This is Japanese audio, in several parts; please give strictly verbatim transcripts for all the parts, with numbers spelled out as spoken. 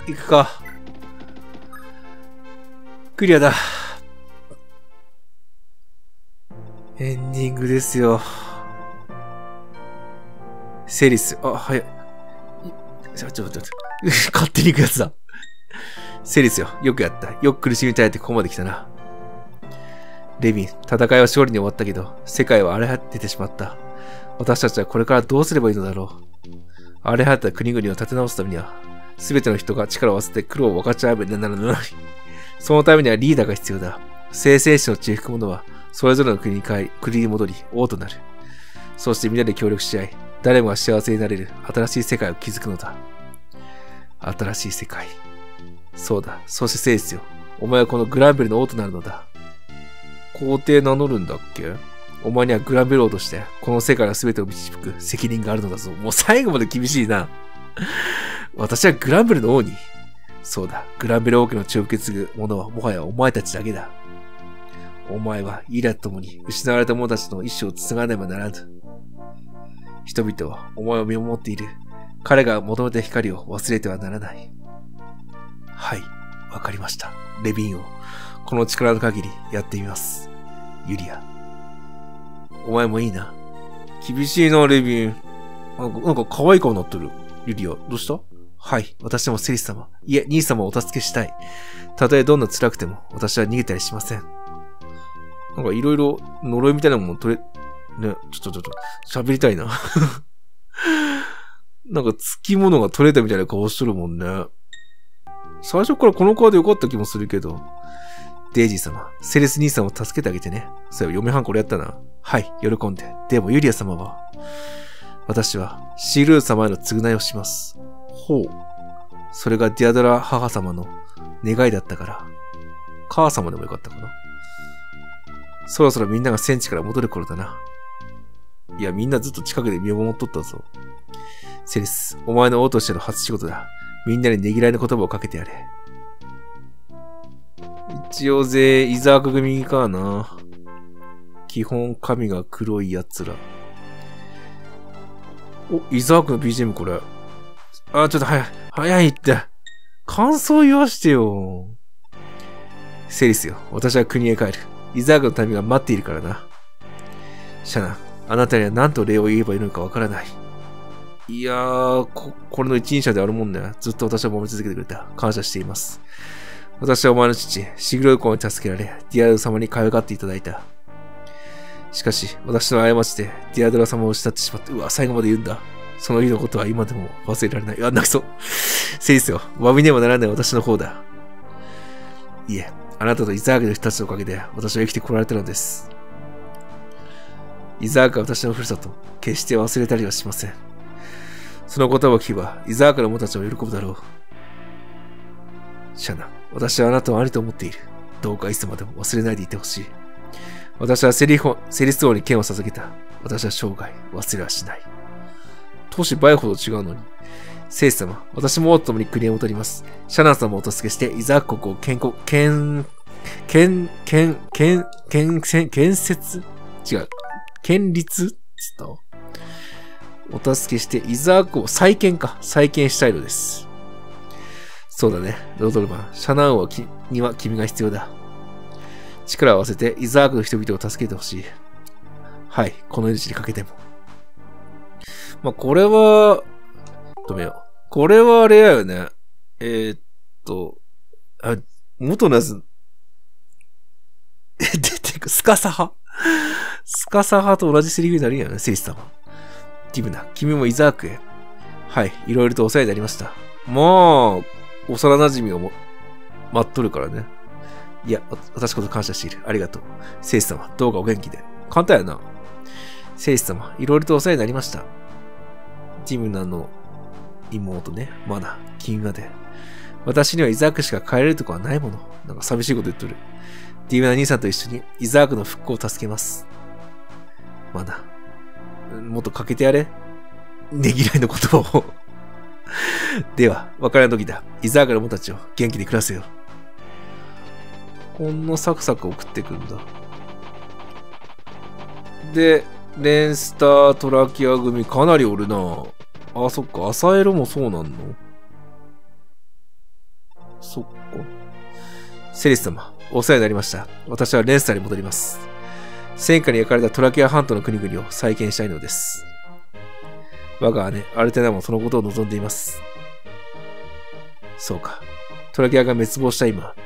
行くか。クリアだ。エンディングですよ。セリス。あ、早い。ちょ、ちょ、ちょ、勝手に行くやつだ。セリスよ。よくやった。よく苦しみ耐えてここまで来たな。レビン、戦いは勝利に終わったけど、世界は荒れ果ててしまった。私たちはこれからどうすればいいのだろう。荒れ果てた国々を立て直すためには、すべての人が力を合わせて苦労を分かち合えばならない。そのためにはリーダーが必要だ。聖戦士の血を引く者は、それぞれの国に帰り、国に戻り、王となる。そしてみんなで協力し合い、誰もが幸せになれる新しい世界を築くのだ。新しい世界。そうだ。そしてセイスよ。お前はこのグランベルの王となるのだ。皇帝名乗るんだっけ？お前にはグランベル王として、この世界の全てを導く責任があるのだぞ。もう最後まで厳しいな。私はグランベルの王に。そうだ。グランベル王家の血を受け継ぐ者はもはやお前たちだけだ。お前はイラと共に失われた者たちの意志を継がねばならぬ。人々はお前を見守っている。彼が求めた光を忘れてはならない。はい。わかりました。レビン王。この力の限りやってみます。ユリア。お前もいいな。厳しいな、レビン。なんか、なんか可愛い顔になってる。ユリア、どうした？はい。私もセリス様。いえ、兄様をお助けしたい。たとえどんな辛くても、私は逃げたりしません。なんかいろいろ呪いみたいなもの取れ、ね、ちょっとちょっと、喋りたいな。なんか、つきものが取れたみたいな顔しとるもんね。最初からこのカード良かった気もするけど。デイジー様、セレス兄さんを助けてあげてね。そういえば嫁はんこれやったな。はい、喜んで。でもユリア様は、私はシールー様への償いをします。ほう。それがディアドラ母様の願いだったから。母様でもよかったかな。そろそろみんなが戦地から戻る頃だな。いや、みんなずっと近くで見守っとったぞ。セレス、お前の王としての初仕事だ。みんなにねぎらいの言葉をかけてやれ。一応ぜ、イザーク組かな。基本髪が黒い奴ら。お、イザークの ビージーエム これ。あ、ちょっと早い。早いって。感想言わしてよ。セリスよ。私は国へ帰る。イザークの民が待っているからな。シャナ、あなたには何と礼を言えばいいのかわからない。いやー、こ、これの一人者であるもんね。ずっと私を守り続けてくれた。感謝しています。私はお前の父、シグロイコンに助けられ、ディアドラ様に可愛がっていただいた。しかし、私の過ちでディアドラ様を失ってしまって、うわ、最後まで言うんだ。その日のことは今でも忘れられない。うわ、泣きそう。セイスよ、詫びねばならない私の方だ。いえ、あなたとイザークの人たちのおかげで私は生きてこられたのです。イザークは私のふるさと、決して忘れたりはしません。その言葉を聞けば、イザークの者たちも喜ぶだろう。シャナ、私はあなたを兄と思っている。どうかいつまでも忘れないでいてほしい。私はセリホ、セリス王に剣を捧げた。私は生涯忘れはしない。年倍ほど違うのに。セイス様、私も王と共に国へ戻ります。シャナ様をお助けして、イザーク国を建国、建、建、建、建、建、建、建設違う。建立つったお助けして、イザークを再建か。再建したいのです。そうだね。ロドルマン、シャナン王には君が必要だ。力を合わせてイザークの人々を助けてほしい。はい、この命にかけても。まあ、これは、止めよう。これはあれやよね。えー、っと、あ、元のやつ、出てく、スカサハスカサハと同じセリフになるんやね、セリス様。ティムナ、君もイザークへ。はい、いろいろとお世話になりました。まあ、幼馴染がも、待っとるからね。いや、私こそ感謝している。ありがとう。セイス様、どうかお元気で。簡単やな。セイス様、いろいろとお世話になりました。ティムナの妹ね、マナ、君まで。私にはイザークしか帰れるとこはないもの。なんか寂しいこと言っとる。ティムナ兄さんと一緒にイザークの復興を助けます。マナ、もっとかけてやれ。ねぎらいの言葉を。では、別れの時だ。イザークの者たちを元気に暮らせよ。こんなサクサク送ってくんだ。で、レンスター、トラキア組かなりおるな。あ、そっか、アサエロもそうなんの？ そっか。セリス様、お世話になりました。私はレンスターに戻ります。戦火に焼かれたトラキア半島の国々を再建したいのです。我が姉、アルテナもそのことを望んでいます。そうか。トラキアが滅亡した今、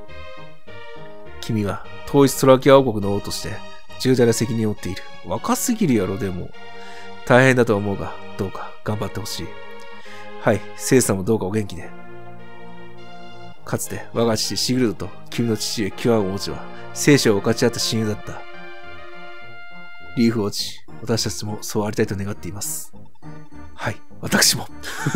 君は統一トラキア王国の王として重大な責任を負っている。若すぎるやろ、でも。大変だと思うが、どうか頑張ってほしい。はい、セイさんもどうかお元気で。かつて我が父シグルドと君の父上キュアン王子は生死を分かち合った親友だった。リーフ王子、私たちもそうありたいと願っています。はい、私も。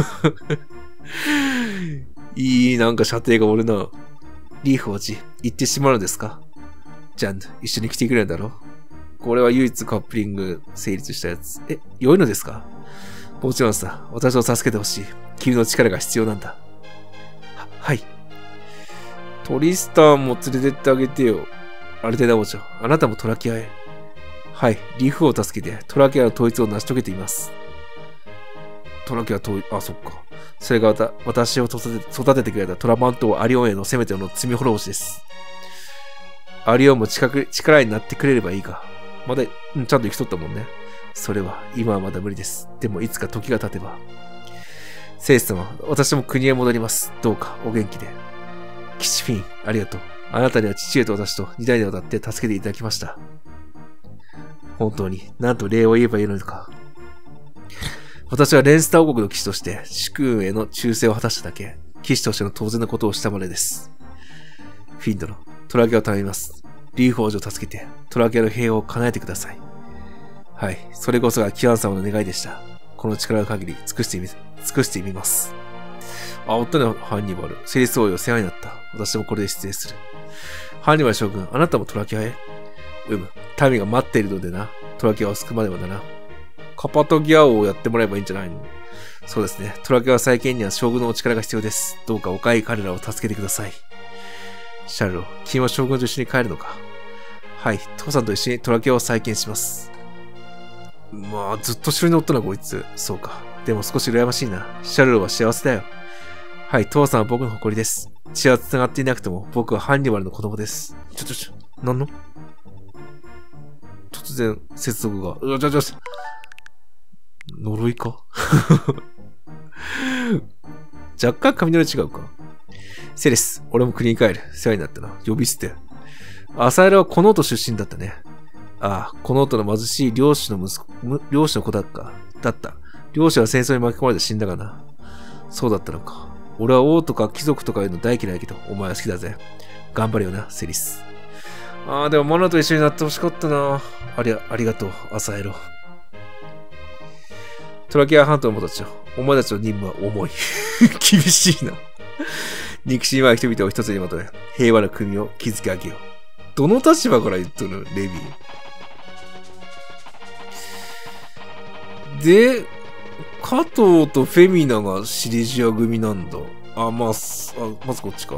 いい、なんか射程がおるな。リーフ王子、行ってしまうのですか？ジャンヌ、一緒に来てくれるんだろ？これは唯一カップリング成立したやつ。え、良いのですか？もちろんさ、私を助けてほしい。君の力が必要なんだ。は、はい。トリスタンも連れてってあげてよ。アルテナ王女、あなたもトラキアへ。はい、リーフを助けてトラキアの統一を成し遂げています。トラキア統一、あ、そっか。それがわた私を育て育ててくれたトラマント王アリオンへのせめての罪滅ぼしです。アリオンも近く力になってくれればいいが。まだ、うん、ちゃんと生きとったもんね。それは、今はまだ無理です。でも、いつか時が経てば。セイス様、私も国へ戻ります。どうか、お元気で。キシフィン、ありがとう。あなたには父上と私と二代にわたって助けていただきました。本当に、なんと礼を言えばいいのか。私はレンスター王国の騎士として、主君への忠誠を果たしただけ、騎士としての当然のことをしたまでです。フィン殿、トラキアを頼みます。リーフ王女を助けて、トラキアの平和を叶えてください。はい。それこそがキアン様の願いでした。この力の限り尽くしてみ、尽くしてみます。あ、おったね、ハンニバル。セリス王よ、世話になった。私もこれで失礼する。ハンニバル将軍、あなたもトラキアへ？うむ。民が待っているのでな。トラキアを救うまではだな。カパトギア王をやってもらえばいいんじゃないの？そうですね。トラキア再建には将軍のお力が必要です。どうか若い彼らを助けてください。シャルロ、君は将軍と一緒に帰るのか？はい。父さんと一緒にトラキアを再建します。まあ、ずっと後ろに乗ったな、こいつ。そうか。でも少し羨ましいな。シャルロは幸せだよ。はい、父さんは僕の誇りです。血は繋がっていなくても、僕はハンニバルの子供です。ちょちょちょ、なんの？突然、接続が。うわ、ちょちょちょ。呪いか若干髪の色違うか。セレス、俺も国に帰る。世話になったな。呼び捨て。アサエルはこの音出身だったね。ああ、この音の貧しい漁師の息子、漁師の子だったか。だった。漁師は戦争に巻き込まれて死んだがな。そうだったのか。俺は王とか貴族とかいうの大嫌いだけど、お前は好きだぜ。頑張れよな、セリス。ああ、でもマナと一緒になってほしかったな。ありゃ、ありがとう、アサエロ。トラキア半島の者たちよ。お前たちの任務は重い。厳しいな。憎しみは人々を一つにまとめ、平和な国を築き上げよう。どの立場から言っとるレビー。で、加藤とフェミナがシリジア組なんだ。あ、まあ、あまずこっちか。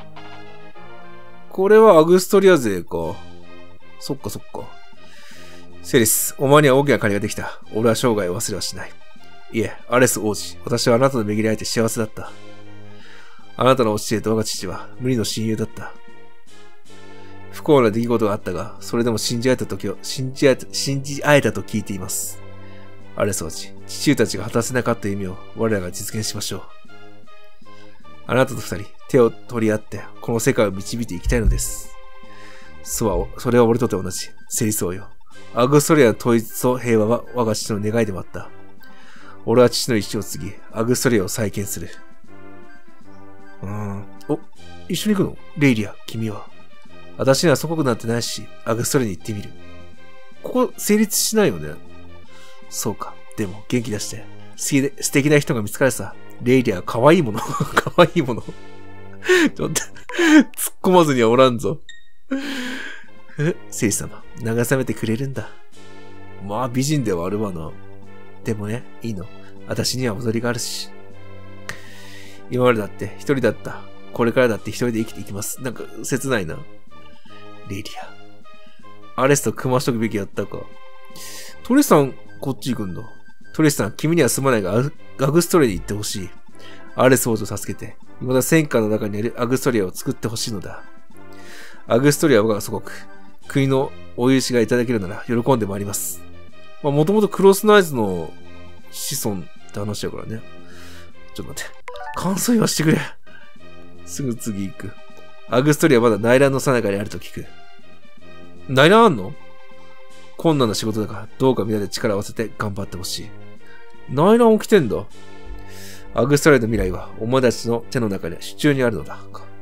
これはアグストリア勢か。そっかそっか。セリス、お前には大きな借りができた。俺は生涯忘れはしない。いえ、アレス王子、私はあなたの巡り会えて幸せだった。あなたのお父上と我が父は無理の親友だった。不幸な出来事があったが、それでも信じ合えた時を、信じ合えた、信じ合えたと聞いています。アレス王子、父上たちが果たせなかった夢を我らが実現しましょう。あなたと二人、手を取り合って、この世界を導いていきたいのです。そうは、それは俺とて同じ。セリス王よ。アグストリアの統一と平和は我が父の願いでもあった。俺は父の意志を継ぎ、アグストリアを再建する。うーん。お、一緒に行くの？レイリア、君は。私には祖国なんてないし、アグストリアに行ってみる。ここ、成立しないよね。そうか。でも、元気出して。素敵な人が見つかるさ。レイリアは可愛いもの。可愛いもの。ちょっと、突っ込まずにはおらんぞ。え、セイ様、慰めてくれるんだ。まあ、美人ではあるわな。でもね、いいの。私には踊りがあるし。今までだって一人だった。これからだって一人で生きていきます。なんか、切ないな。レイリア。アレスと組ましとくべきやったか。トリスさん、こっち行くんだ。トリスさん、君にはすまないが、アグストレに行ってほしい。 アレス王女を助けて、未だ戦火の中にあるアグストリアを作ってほしいのだ。アグストリアは我が祖国。国のお許しがいただけるなら喜んでまいります。まあ、もともとクロスナイズの子孫って話だからね。ちょっと待って。感想言わしてくれ。すぐ次行く。アグストリアはまだ内乱の最中にあると聞く。内乱あんの？困難な仕事だから、どうかみんなで力を合わせて頑張ってほしい。内乱起きてんだ。アグストリアの未来は、お前たちの手の中で手中にあるのだ。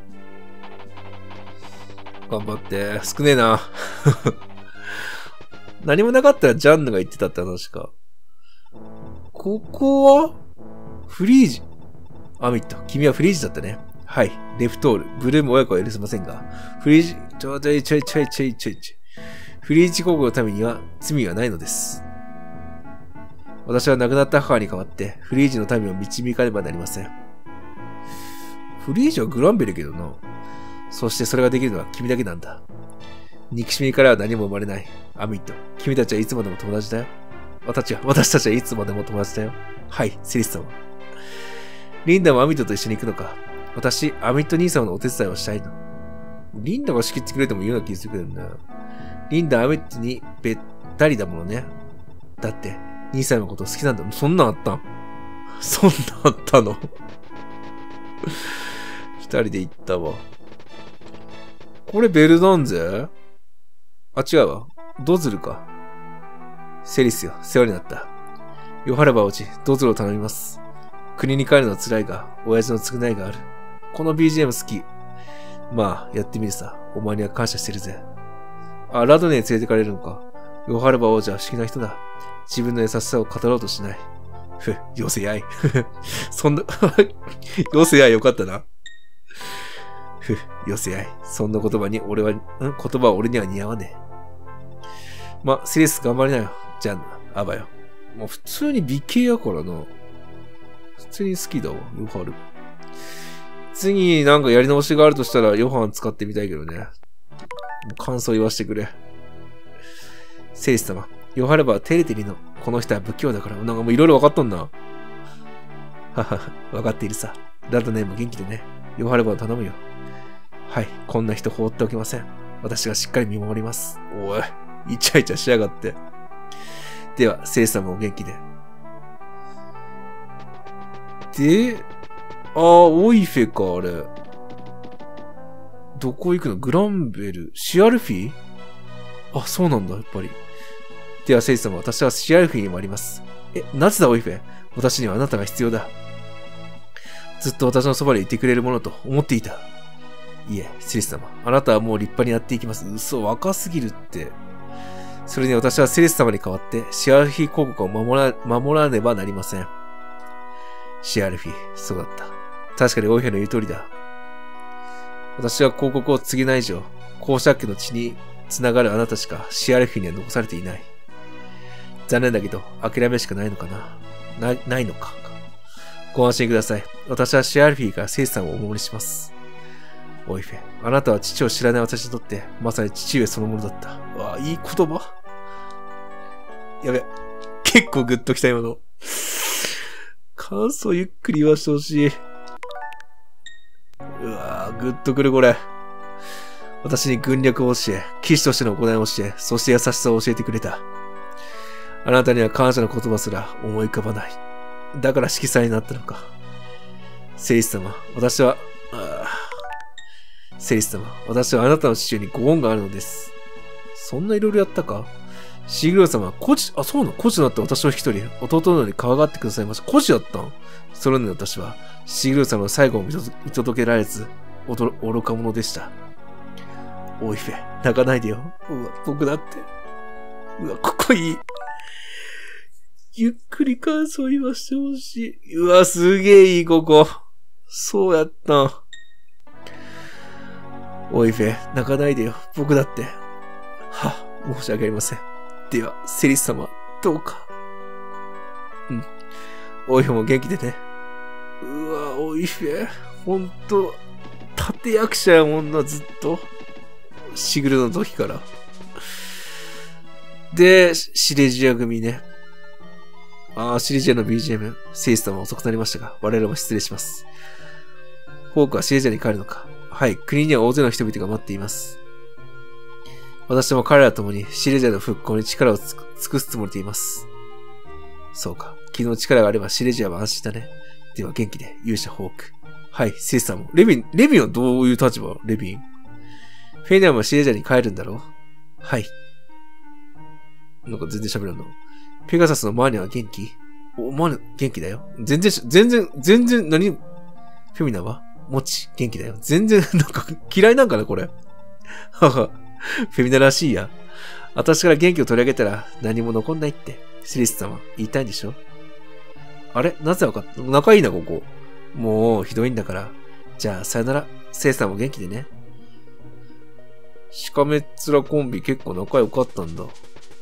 頑張って。少ねえな。何もなかったらジャンヌが言ってたって話か。ここはフリージ。アミット、君はフリージだったね。はい。レフトール、ブルーム親子は許せませんが、フリージ、ちょちょいちょいちょいちょいちょいちょい。フリージ国のためには罪はないのです。私は亡くなった母に代わって、フリージの民を導かねばなりません。フリージはグランベルけどな。そしてそれができるのは君だけなんだ。憎しみからは何も生まれない。アミット、君たちはいつまでも友達だよ。私は、私たちはいつまでも友達だよ。はい、セリス様。リンダもアミットと一緒に行くのか。私、アミット兄様のお手伝いをしたいの。リンダが仕切ってくれてもいいような気がするけどな。リンダはアミットにべったりだものね。だって、兄さんのこと好きなんだ。そんなんあったん？そんなんあったの？二人で行ったわ。これベルダンゼ？あ、違うわ。ドズルか。セリスよ、世話になった。ヨハラバ王子、ドズルを頼みます。国に帰るのは辛いが、親父の償いがある。この ビージーエム 好き。まあ、やってみるさ。お前には感謝してるぜ。あ、ラドネに連れてかれるのか。ヨハラバ王子は不思議な人だ。自分の優しさを語ろうとしない。ふ、よせやい。そんな、よせやいよかったな。ふ、よせやい。そんな言葉に俺は、ん言葉は俺には似合わねえ。ま、セリス頑張りなよ。じゃあ、アバよ。もう普通に美形やからな。普通に好きだわ、ヨハル。次、なんかやり直しがあるとしたら、ヨハン使ってみたいけどね。もう感想言わしてくれ。セリス様、ヨハルバはテレテリの、この人は不器用だから、なんかもういろいろ分かっとんな。ははは、分かっているさ。ラドネも元気でね。ヨハルバを頼むよ。はい、こんな人放っておけません。私がしっかり見守ります。おい、イチャイチャしやがって。では、セリス様もお元気で。で、ああ、オイフェか、あれ。どこ行くの？グランベル？シアルフィ？あ、そうなんだ、やっぱり。では、セリス様、私はシアルフィにもあります。え、なぜだ、オイフェ？私にはあなたが必要だ。ずっと私のそばでいてくれるものと思っていた。いえ、セリス様、あなたはもう立派にやっていきます。嘘、若すぎるって。それに私はセリス様に代わって、シアルフィ公国を守ら、守らねばなりません。シアルフィ、そうだった。確かにオイフェの言う通りだ。私は公国を継げない以上、公爵家の血につながるあなたしかシアルフィには残されていない。残念だけど、諦めしかないのかな。な、ないのか。ご安心ください。私はシアルフィからセイさんをお守りします。オイフェ、あなたは父を知らない私にとって、まさに父上そのものだった。うわあ、いい言葉。やべ。結構グッときた今の。感想ゆっくり言わしてほしい。うわぁ、グッとくるこれ。私に軍略を教え、騎士としての行いを教え、そして優しさを教えてくれた。あなたには感謝の言葉すら思い浮かばない。だから色彩になったのか。セリス様、私は、セリス様、私はあなたの父親にご恩があるのです。そんないろいろやったか？シグロ様は孤児、あ、そうなの？孤児になった私を引き取り、弟のように可愛がってくださいました。孤児だったん？それで私は、シグロ様の最後を見届けられず、愚か者でした。オイフェ、泣かないでよ。うわ、僕だって。うわ、ここいい。ゆっくり感想言わしてほしい。うわ、すげえいい、ここ。そうやったん。オイフェ、泣かないでよ。僕だって。はぁ、申し訳ありません。では、セリス様、どうか。うん。オイフェも元気でね。うわ、オイフェ、ほんと、立役者やもんな、ずっと。シグルの時から。で、シレジア組ね。 ああ、シリジアの ビージーエム。セイス様遅くなりましたが、我々も失礼します。ホークはシリジアに帰るのか。はい、国には大勢の人々が待っています。私も彼らと共にシリジアの復興に力を尽くすつもりでいます。そうか。昨日力があればシリジアは安心だね。では元気で、勇者ホーク。はい、セイスさんも。レビン、レビンはどういう立場？レビン。フェイナーもシリジアに帰るんだろう？はい。なんか全然喋らんの。ペガサスのマーニャは元気？お、マーニャ元気だよ。全然、全然、全然、何？フェミナはもち、元気だよ。全然、なんか嫌いなんかな、これ。はは。フェミナらしいや。私から元気を取り上げたら何も残んないって、シリス様言いたいんでしょ？あれ？なぜわかった？仲いいな、ここ。もう、ひどいんだから。じゃあ、さよなら。セイさんも元気でね。しかめっ面コンビ結構仲良かったんだ。言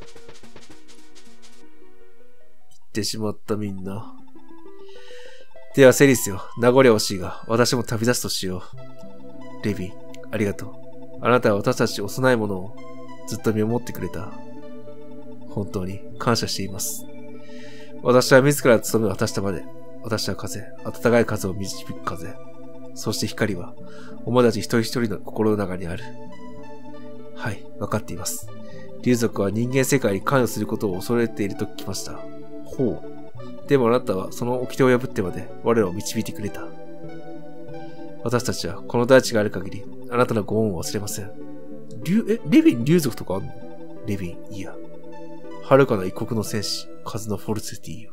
ってしまったみんな。ではセリスよ、名残惜しいが、私も旅立つとしよう。レビン、ありがとう。あなたは私たち幼いものをずっと見守ってくれた。本当に感謝しています。私は自ら務めを果たしたまで、私は風、暖かい風を導く風。そして光は、お前たち一人一人の心の中にある。はい、わかっています。竜族は人間世界に関与することを恐れていると聞きました。ほう。でもあなたはその掟を破ってまで我らを導いてくれた。私たちはこの大地がある限り、あなたのご恩を忘れません。竜、え、レビン竜族とかあんの？レビン、いや。遥かな一国の戦士、風のフォルセティよ。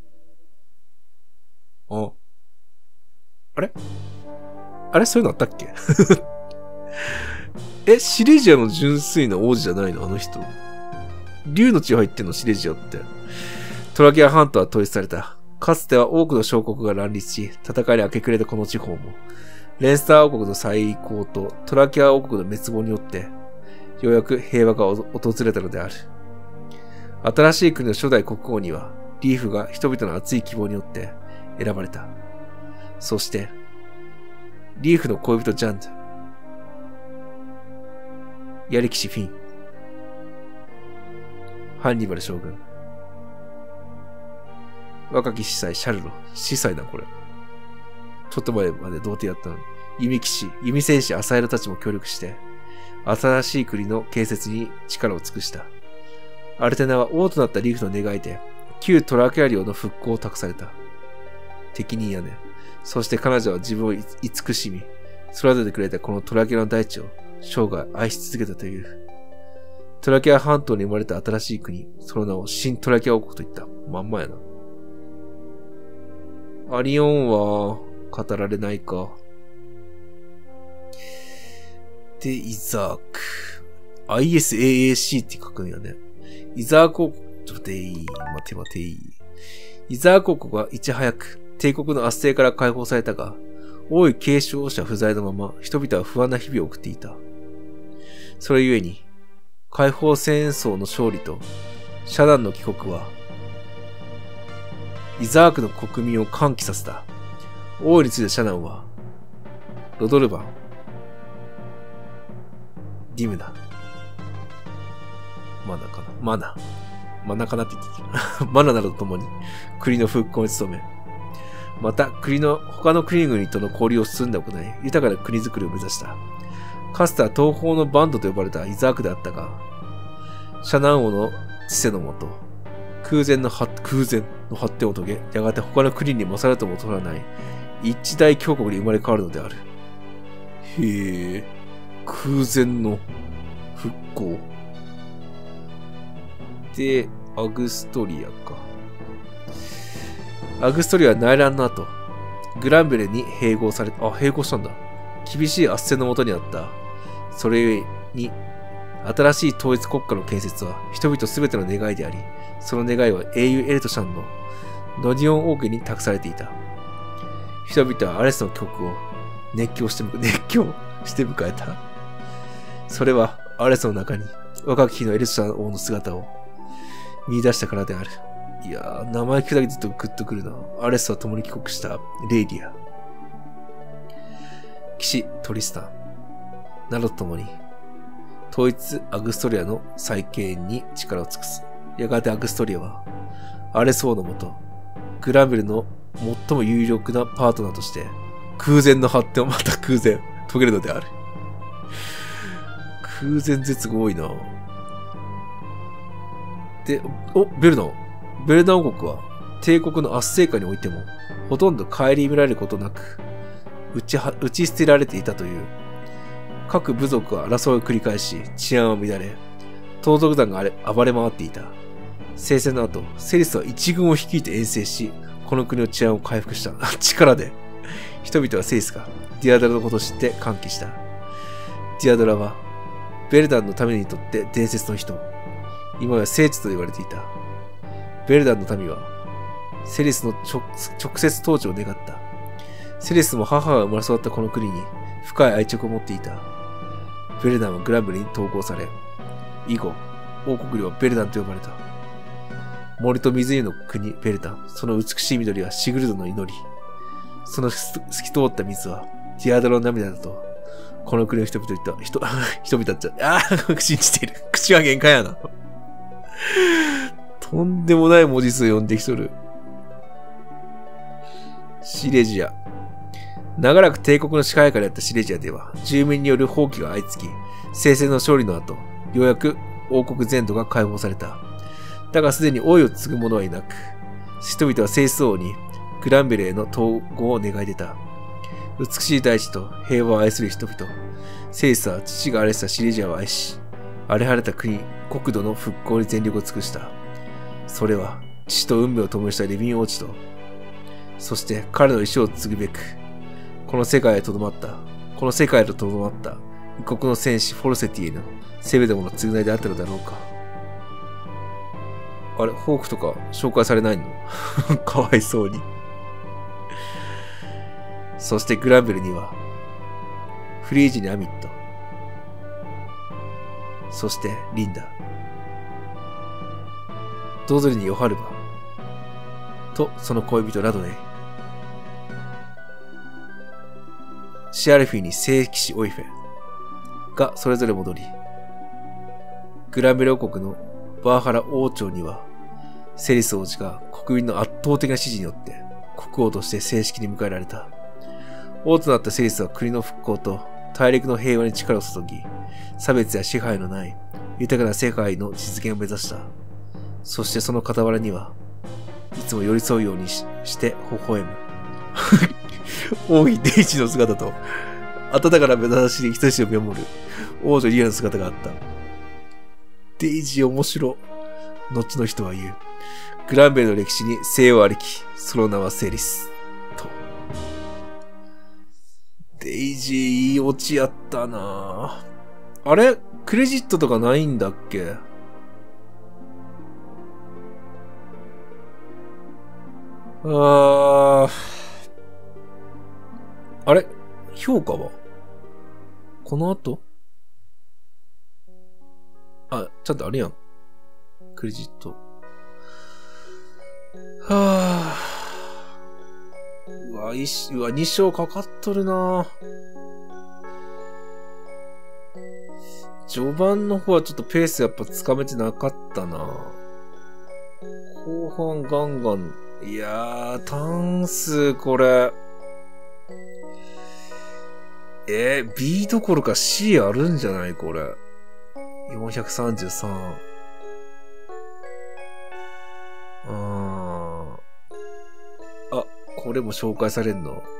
あ。あれあれそういうのあったっけえ、シレジアの純粋な王子じゃないのあの人。竜の血入ってんのシレジアって。トラキア半島は統一された。かつては多くの小国が乱立し、戦いに明け暮れたこの地方も、レンスター王国の再興とトラキア王国の滅亡によって、ようやく平和が訪れたのである。新しい国の初代国王には、リーフが人々の熱い希望によって選ばれた。そして、リーフの恋人ジャンド、ヤリキシ・フィン、ハンニバル将軍、若き司祭シャルロ、司祭だこれ。ちょっと前まで童貞やったのに、弓騎士、弓戦士アサエルたちも協力して、新しい国の建設に力を尽くした。アルテナは王となったリーフの願いで、旧トラキア領の復興を託された。適任やね。そして彼女は自分を慈しみ、育ててくれたこのトラキアの大地を生涯愛し続けたという。トラキア半島に生まれた新しい国、その名を新トラキア王国と言った。まんまやな。アリオンは語られないか。で、イザーク。アイエスエーエーシー って書くんやね。イザーク王国、ちょっと待てい。待て待てい。イザーク王国はいち早く帝国の圧政から解放されたが、王位継承者不在のまま人々は不安な日々を送っていた。それゆえに、解放戦争の勝利とシャダンの帰国は、イザークの国民を歓喜させた。王についてシャダンは、ロドルバン、ディムナ、マナかなマナ。マナかなって言ってた。マナなどと共に国の復興に努め、また国の他の国々との交流を進んで行い、豊かな国づくりを目指した。かつては東方のバンドと呼ばれたイザークであったが、シャナン王の知性のもと、空前の発、空前の発展を遂げ、やがて他の国に勝るとも取らない一大強国に生まれ変わるのである。へえ、空前の復興。で、アグストリアか。アグストリアは内乱の後、グランベレに併合された。あ、併合したんだ。厳しい圧政のもとにあった。それゆえに、新しい統一国家の建設は人々すべての願いであり、その願いは英雄エルトシャンのノディオン王家に託されていた。人々はアレスの曲を熱狂して、熱狂して迎えた。それはアレスの中に若き日のエルトシャン王の姿を見出したからである。いやー、名前聞くだけでずっとグッとくるな。アレスは共に帰国したレイディア、騎士トリスタンなどと共に統一アグストリアの再建に力を尽くす。 やがてアクストリアは、アレソーのもと、グランベルの最も有力なパートナーとして、空前の発展をまた空前、遂げるのである。空前絶後多いな。で、お、ベルナン。ベルナン王国は、帝国の圧政下においても、ほとんど顧みられることなく、打ちは、打ち捨てられていたという。各部族が争いを繰り返し、治安は乱れ、盗賊団が暴れ回っていた。聖戦の後、セリスは一軍を率いて遠征し、この国の治安を回復した。力で。人々はセリスがディアドラのことを知って歓喜した。ディアドラは、ベルダンの民にとって伝説の人。今や聖地と言われていた。ベルダンの民は、セリスの直, 直接統治を願った。セリスも母が生まれ育ったこの国に深い愛着を持っていた。ベルダンはグランブルに統合され、以後、王国領はベルダンと呼ばれた。森と湖の国、ベルダン。その美しい緑はシグルドの祈り。その透き通った水は、ディアドロの涙だと、この国の人々言った、人、人々たちは、ああ、信じている。口は限界やな。とんでもない文字数を読んできとる。シレジア。長らく帝国の支配下であったシレジアでは、住民による放棄が相次ぎ、聖戦の勝利の後、ようやく王国全土が解放された。だがすでに王位を継ぐ者はいなく、人々はセイス王にグランベルへの統合を願い出た。美しい大地と平和を愛する人々。セイスは父が荒れてたシレジアを愛し、荒れ果れた国、国土の復興に全力を尽くした。それは、父と運命を共にしたレビン王子と、そして彼の意志を継ぐべく、この世界へとどまった、この世界へとどまった、異国の戦士フォルセティへのせめてもの償いであったのだろうか。あれ、ホークとか紹介されないのかわいそうに。そしてグランベルには、フリージにアミット、そしてリンダ、ドズリにヨハルバ、とその恋人ラドネイ、シアルフィに聖騎士オイフェがそれぞれ戻り、グランベル王国のバーハラ王朝には、セリス王子が国民の圧倒的な支持によって国王として正式に迎えられた。王となったセリスは国の復興と大陸の平和に力を注ぎ、差別や支配のない豊かな世界の実現を目指した。そしてその傍らには、いつも寄り添うように し, して微笑む。王妃デイジーの姿と、温かな目覚ましに人しを見守る王女リアの姿があった。デイジー面白。後の人は言う。グランベルの歴史に生を歩き、その名はセリス。と。デイジーいいオチやったなぁ。あれクレジットとかないんだっけ？あー。あれ評価はこの後あ、ちゃんとあれやん。クレジット。はぁ。うわ、いし、うわ、に章かかっとるな序盤の方はちょっとペースやっぱつかめてなかったな後半ガンガン。いやー、単数これ。えー、B どころか C あるんじゃないこれ。よんひゃくさんじゅうさん。あー。あ、これも紹介されんの。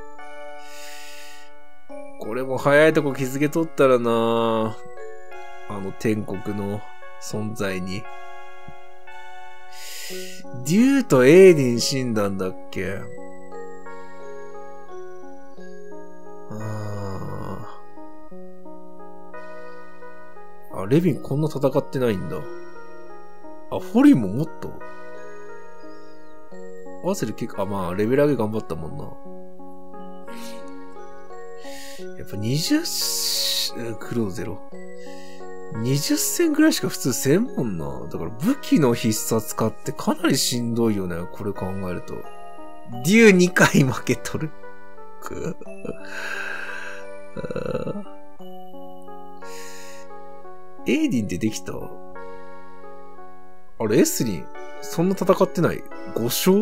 これも早いとこ気づけとったらなあの天国の存在に。デューとエイディン死んだんだっけあー。あ、レビンこんな戦ってないんだ。あ、フォリンももっと合わせる結構、あ、まあ、レベル上げ頑張ったもんな。やっぱにじゅう、クローゼロ。にじゅっ戦ぐらいしか普通せんもんな。だから武器の必殺使ってかなりしんどいよね。これ考えると。デューにかい負けとる。エイディンってできた？ あれ、S に、そんな戦ってない ?ご 勝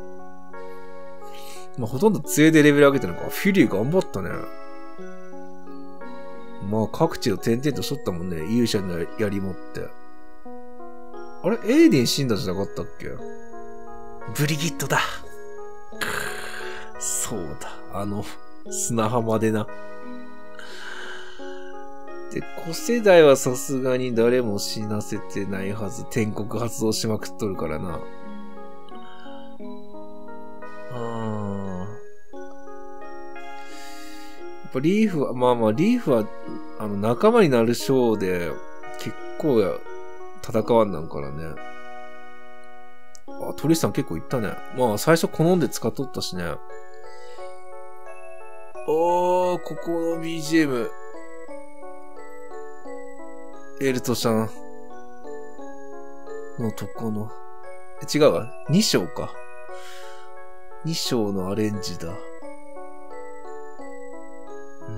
まあ、ほとんど杖でレベル上げてるのか。フュリー頑張ったね。まあ、各地を転々としとったもんね。勇者の槍持って。あれエイディン死んだじゃなかったっけ？ブリギットだ。そうだ。あの、砂浜でな。で、古世代はさすがに誰も死なせてないはず。天国発動しまくっとるからな。あー。やっぱリーフは、まあまあ、リーフは、あの、仲間になるショーで、結構や、戦わんなんからね。あ、トリスタン結構いったね。まあ、最初好んで使っとったしね。おー、ここの ビージーエム。エルトちゃんのとこの。違うわ。に章か。に章のアレンジだ。うん。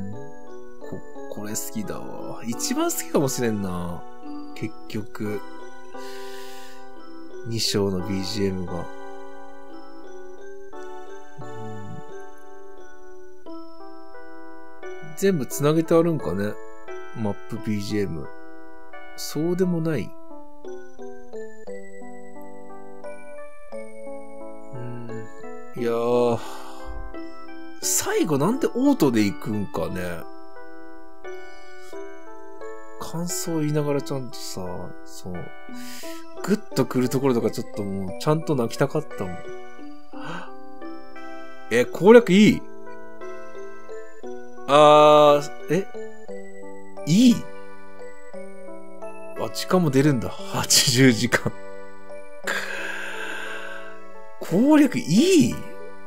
こ、これ好きだわ。一番好きかもしれんな。結局。に章の ビージーエム が。全部繋げてあるんかね。マップ ビージーエム。そうでもない。うーん。いやー。最後なんでオートで行くんかね。感想言いながらちゃんとさ、そう。グッと来るところとかちょっともう、ちゃんと泣きたかったもん。え、攻略いい？あー、えいい？あ、時間も出るんだ。はちじゅうじかん。攻略いい？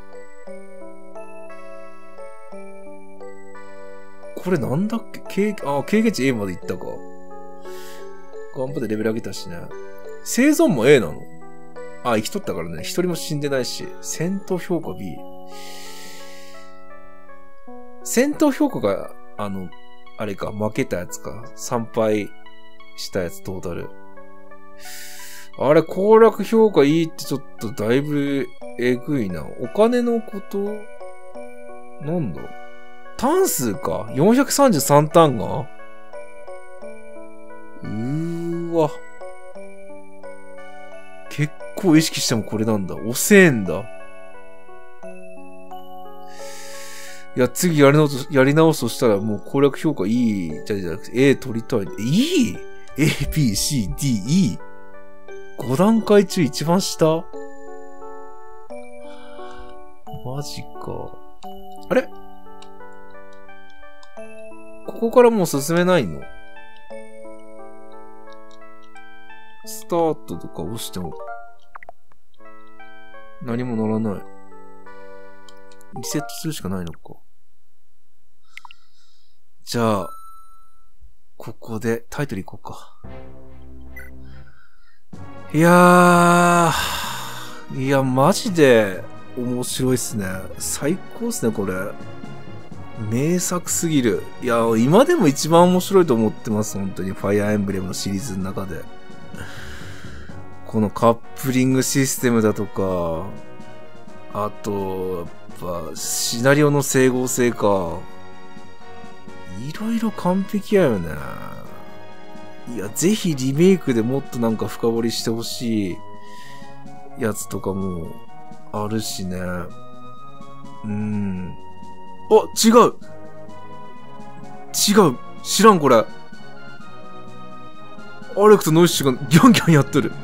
これなんだっけ？経、あ、経験値 A までいったか。頑張ってレベル上げたしね。生存も A なの？あ、生きとったからね。一人も死んでないし。戦闘評価 B。戦闘評価が、あの、あれか、負けたやつか。参拝したやつトータル。あれ、攻略評価いいってちょっとだいぶえぐいな。お金のことなんだターン数か。よんひゃくさんじゅうさんターンがうーわ。結構意識してもこれなんだ。遅えんだ。いや、次やり直す、やり直すとしたらもう攻略評価いいじゃじゃなくて A 取りたい。いい ?A, B, C, D, E。ご段階中一番下マジか。あれここからもう進めないの？スタートとか押しても何もならない。リセットするしかないのか。じゃあ、ここでタイトルいこうか。いやー、いや、マジで面白いっすね。最高っすね、これ。名作すぎる。いや、今でも一番面白いと思ってます、本当に。ファイアーエンブレムのシリーズの中で。このカップリングシステムだとか、あと、やっぱ、シナリオの整合性か。いろいろ完璧やよね。いや、ぜひリメイクでもっとなんか深掘りしてほしいやつとかもあるしね。うん。あ、違う違う知らんこれ。アレクとノイシュがギャンギャンやってる。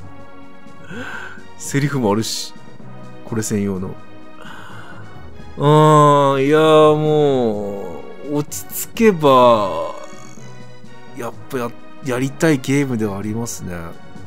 セリフもあるし。これ専用の。あー、いやーもう、落ち着けば、やっぱや、やりたいゲームではありますね。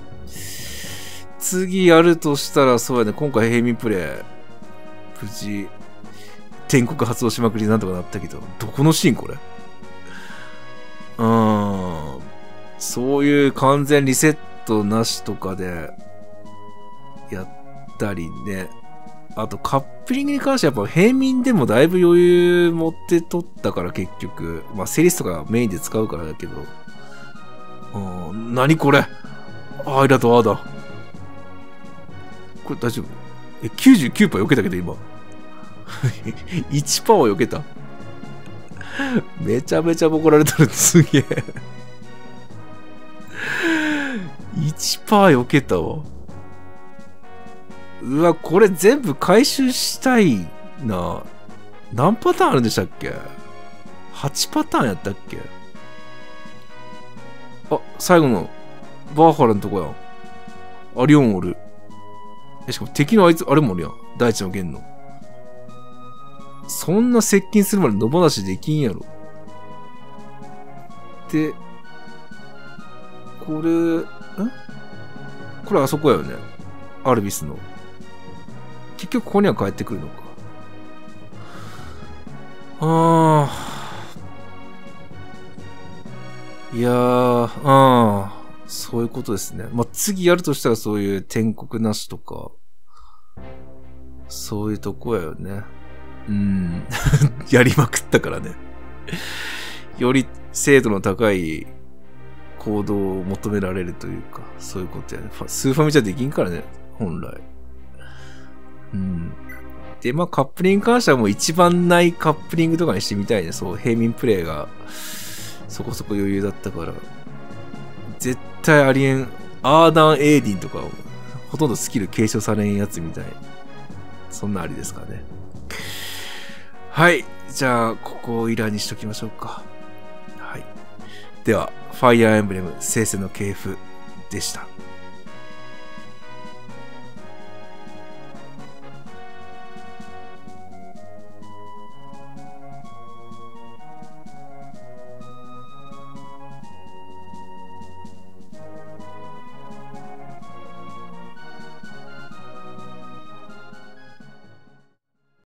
次やるとしたら、そうやね、今回平民プレイ、無事、天国発動しまくりなんとかなったけど、どこのシーンこれ？うーん、そういう完全リセットなしとかで、やったりね。あとカップリングに関してはやっぱ平民でもだいぶ余裕持って取ったから結局。まあセリスとかメインで使うからだけど。うん、何これ？ あ、ありがとう、あだ。これ大丈夫？え、きゅうじゅうきゅうパーセント避けたけど、今。いちパーセントは避けた。めちゃめちゃボコられてる。すげえ。いちパーセント避けたわ。うわ、これ全部回収したいな。何パターンあるんでしたっけ？ はち パターンやったっけ？あ、最後のバーファラのとこやん。アリオンおる。え、しかも敵のあいつ、あれもおるやん。大地の弦の。そんな接近するまで野放しできんやろ。で、これ、ん？これあそこやよね。アルビスの。結局ここには帰ってくるのか。あー。いやー、あー。そういうことですね。まあ、次やるとしたらそういう天国なしとか、そういうとこやよね。うん。やりまくったからね。より精度の高い行動を求められるというか、そういうことやね。スーファミじゃできんからね、本来。うん。で、まあ、カップリングに関してはもう一番ないカップリングとかにしてみたいね。そう、平民プレイがそこそこ余裕だったから。絶対ありえん。アーダン・エイディンとか、ほとんどスキル継承されんやつみたい。そんなありですかね。はい。じゃあ、ここをイラにしときましょうか。はい。では、ファイアーエンブレム、聖戦の系譜でした。